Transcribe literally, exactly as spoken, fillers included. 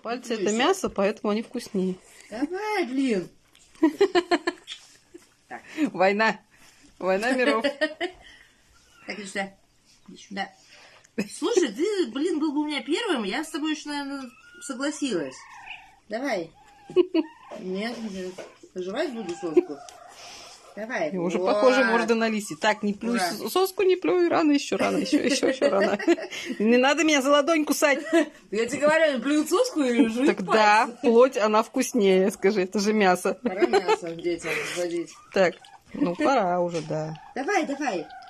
Пальцы это мясо, поэтому они вкуснее. Давай, блин. Война. Война миров. Так, иди сюда. Иди сюда. Слушай, ты, блин, был бы у меня первым, я с тобой еще, наверное, согласилась. Давай. Нет, нет. Жевать буду соску. Давай. И уже похоже морда на лисе. Так, не плюй Ура. Соску, не плюй, рано, еще рано, еще, еще, еще рано. Не надо меня за ладонь кусать. Я тебе говорю, плюют соску или жуют пальцы? Тогда плоть, она вкуснее, скажи, это же мясо. Пора мясо детям вводить. Так, ну пора уже, да. Давай, давай.